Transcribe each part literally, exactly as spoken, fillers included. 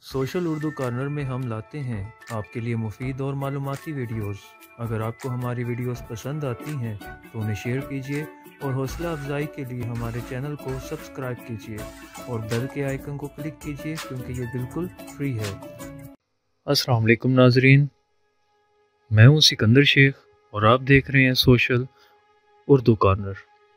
Social Urdu corner में हम लाते हैं आपके लिए मुफीद और मालूमाती वीडियोस। अगर आपको हमारी वीडियोस पसंद आती हैं तो उन्हें शेयर कीजिए और हौसला अफजाई के लिए हमारे चैनल को सब्सक्राइब कीजिए और बेल के आइकन को क्लिक कीजिए क्योंकि ये बिल्कुल फ्री है। अस्सलाम वालेकुम नाजरीन, मैं हूँ सिकंदर शेख और आप देख रहे हैं सोशल उर्दू कॉर्नर।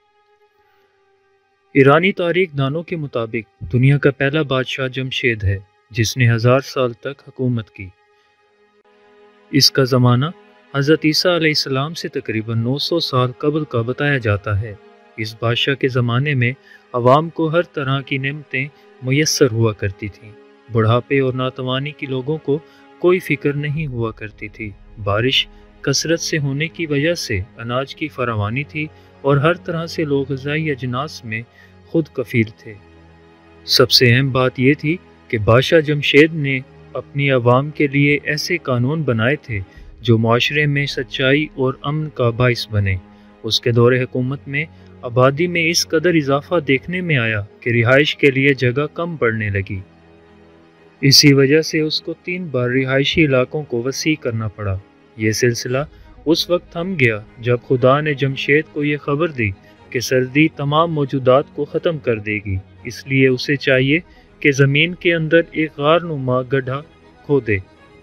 ईरानी तारीख दानों के मुताबिक दुनिया का पहला बादशाह जमशेद है जिसने हजार साल तक हुकूमत की। इसका ज़माना हज़रत ईसा अलैहिस्सलाम से तकरीबन नौ सौ साल कबल का बताया जाता है। इस बादशाह के ज़माने में अवाम को हर तरह की नेमतें मुयस्सर हुआ करती थीं। बुढ़ापे और नातवानी के लोगों को कोई फिक्र नहीं हुआ करती थी। बारिश कसरत से होने की वजह से अनाज की फरावानी थी और हर तरह से लोग ग़िज़ाई अजनास में खुद कफील थे। सबसे अहम बात यह थी कि बादशाह जमशेद ने अपनी आवाम के लिए ऐसे कानून बनाए थे जो माशरे में सच्चाई और अमन का बाइस बने। उसके दौरे हुकूमत में आबादी में इस कदर इजाफा देखने में आया कि रिहाइश के लिए जगह कम पड़ने लगी। इसी वजह से उसको तीन बार रिहायशी इलाकों को वसी करना पड़ा। यह सिलसिला उस वक्त थम गया जब खुदा ने जमशेद को यह खबर दी कि सर्दी तमाम मौजूदात को ख़त्म कर देगी। इसलिए उसे चाहिए कि ज़मीन के अंदर एक गारनुमा गड्ढा खोदे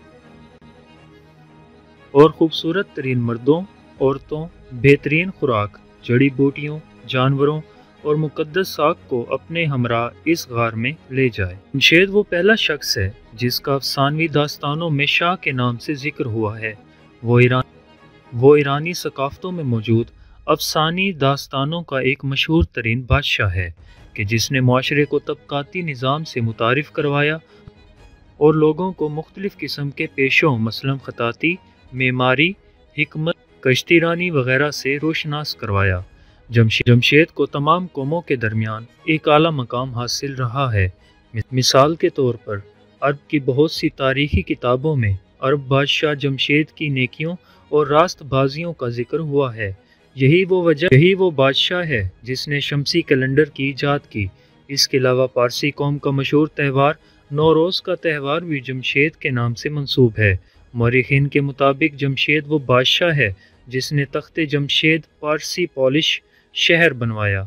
और खूबसूरत तरीन मर्दों, औरतों, बेहतरीन खुराक, जड़ी बूटियों, जानवरों और मुकद्दस साग को अपने हमरा इस गार में ले जाए। जमशेद वो पहला शख्स है जिसका अफसानवी दास्तानों में शाह के नाम से जिक्र हुआ है। वो ईरान वो ईरानी सकाफ़तों में मौजूद अफसानी दास्तानों का एक मशहूर तरीन बादशाह है कि जिसने माशरे को तबकाती निज़ाम से मुतारिफ़ करवाया और लोगों को मुख्तलिफ़ किस्म के पेशों मसलन ख़ताती, मेमारी, हिकमत, कश्तीरानी वगैरह से रोशनास करवाया। जमशेद जमशेद को तमाम कौमों के दरमियान एक आला मकाम हासिल रहा है। मिसाल के तौर पर अरब की बहुत सी तारीख़ी किताबों में अरब बादशाह जमशेद की नेकियों और रास्तबाजियों का जिक्र हुआ है। यही वो वजह यही वो बादशाह है जिसने शमसी कैलेंडर की ईजाद की। इसके अलावा पारसी कौम का मशहूर त्यौहार नौरोज़ का त्यौहार भी जमशेद के नाम से मंसूब है। मौरिखीन के मुताबिक जमशेद वो बादशाह है जिसने तख्ते जमशेद पारसी पॉलिश शहर बनवाया।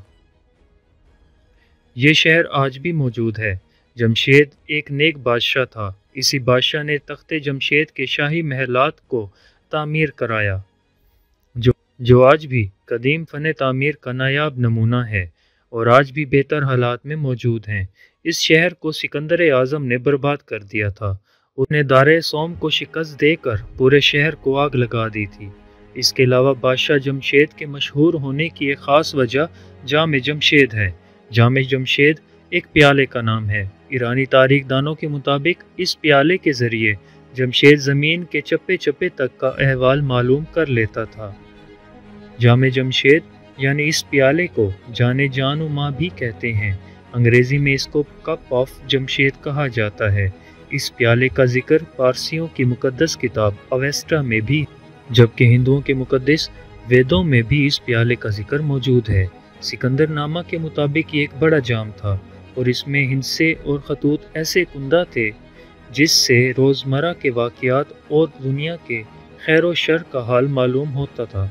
ये शहर आज भी मौजूद है। जमशेद एक नेक बादशाह था। इसी बादशाह ने तख्ते जमशेद के शाही महलात को तामीर कराया जो जो आज भी कदीम फ़न तामीर का नायाब नमूना है और आज भी बेहतर हालात में मौजूद हैं। इस शहर को सिकंदर आज़म ने बर्बाद कर दिया था। उसने दारे सोम को शिकस्त देकर पूरे शहर को आग लगा दी थी। इसके अलावा बादशाह जमशेद के मशहूर होने की एक ख़ास वजह जाम जमशेद है। जाम जमशेद एक प्याले का नाम है। ईरानी तारीख दानों के मुताबिक इस प्याले के ज़रिए जमशेद ज़मीन के चप्पे चप्पे तक का अहवाल मालूम कर लेता था। जाम जमशेद यानी इस प्याले को जाने जानुमा भी कहते हैं। अंग्रेज़ी में इसको कप ऑफ जमशेद कहा जाता है। इस प्याले का जिक्र पारसियों की मुकद्दस किताब अवेस्टा में भी, जबकि हिंदुओं के मुकद्दस वेदों में भी इस प्याले का जिक्र मौजूद है। सिकंदर नामा के मुताबिक ये एक बड़ा जाम था और इसमें हिंसे और खतूत ऐसे कुंदा थे जिससे रोज़मर्रा के वाक़यात और दुनिया के खैर व शर का हाल मालूम होता था।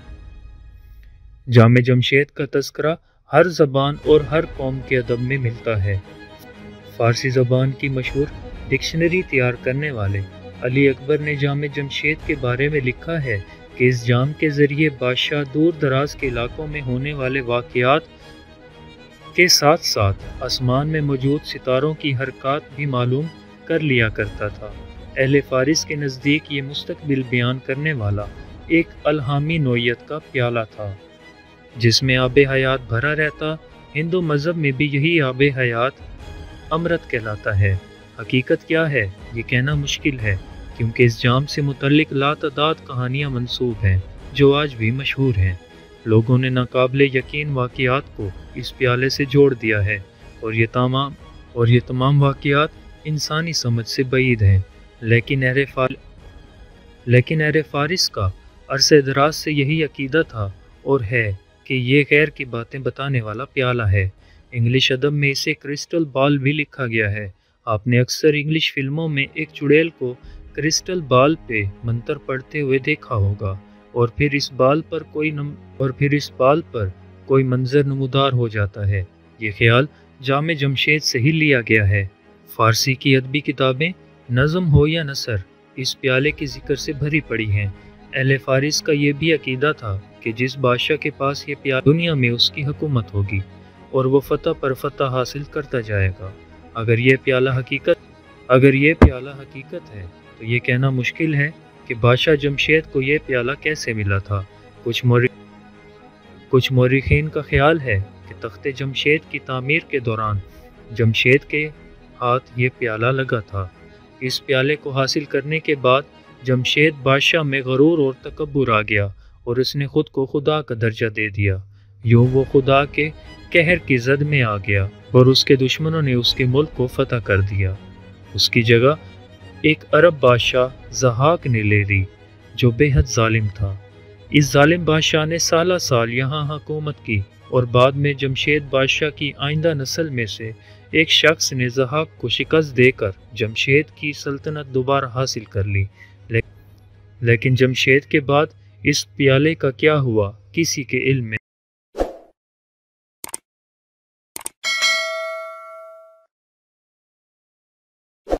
जाम जमशेद का तज़किरा हर ज़बान और हर कौम के अदब में मिलता है। फ़ारसी ज़बान की मशहूर डिक्शनरी तैयार करने वाले अली अकबर ने जाम जमशेद के बारे में लिखा है कि इस जाम के ज़रिए बादशाह दूर दराज के इलाकों में होने वाले वाक़यात के साथ साथ आसमान में मौजूद सितारों की हरकत भी मालूम कर लिया करता था। अहले फ़ारिस के नज़दीक ये मुस्तक़बिल बयान करने वाला एक अलहामी नोयत का प्याला था जिसमें आब हयात भरा रहता। हिंदू मज़हब में भी यही आब हयात अमृत कहलाता है। हकीकत क्या है ये कहना मुश्किल है क्योंकि इस जाम से मुतल्लिक लातदाद कहानियाँ मंसूब हैं जो आज भी मशहूर हैं। लोगों ने नाकाबिले यकीन वाक़यात को इस प्याले से जोड़ दिया है और ये तमाम और ये तमाम वाक़यात इंसानी समझ से बईद हैं। लेकिन अहले फार लेकिन अहले फ़ारिस का अरसे दराज से यही अकीदा था और है कि ये गैर की बातें बताने वाला प्याला है। इंग्लिश अदब में इसे क्रिस्टल बॉल भी लिखा गया है। آپ نے اکثر انگلش فلموں میں ایک چڑیل کو کرسٹل بال پہ منتر پڑھتے ہوئے دیکھا ہوگا اور پھر اس بال پر کوئی نم اور پھر اس بال پر کوئی منظر نمودار ہو جاتا ہے۔ یہ خیال جام جمشید سے ہی لیا گیا ہے۔ فارسی کی ادبی کتابیں، نظم ہو یا نثر، اس پیالے کے ذکر سے بھری پڑی ہیں۔ اہل فارس کا یہ بھی عقیدہ تھا کہ جس بادشاہ کے پاس یہ پیالہ دنیا میں اس کی حکومت ہوگی اور وہ فتح پر فتح حاصل کرتا جائے گا۔ اگر یہ پیالہ حقیقت اگر یہ پیالہ حقیقت ہے تو یہ کہنا مشکل ہے کہ بادشاہ جمشید کو یہ پیالہ کیسے ملا تھا۔ کچھ مورخ کچھ مورخین کا خیال ہے کہ تخت جمشید کی تعمیر کے دوران جمشید کے ہاتھ یہ پیالہ لگا تھا۔ اس پیالے کو حاصل کرنے کے بعد جمشید بادشاہ میں غرور اور تکبر آ گیا اور اس نے خود کو خدا کا درجہ دے دیا۔ یوں وہ خدا کے قہر کی زد میں آ گیا اور اس کے دشمنوں نے اس کے ملک کو فتح کر دیا۔ اس کی جگہ ایک عرب بادشاہ ضحاک نے لے لی جو بے حد ظالم تھا۔ اس ظالم بادشاہ نے سالہ سال یہاں حکومت کی اور بعد میں جمشید بادشاہ کی آئندہ نسل میں سے ایک شخص نے ضحاک کو شکست دے کر جمشید کی سلطنت دوبارہ حاصل کر لی۔ لیکن جمشید کے بعد اس پیالے کا کیا ہوا کسی کے علم میں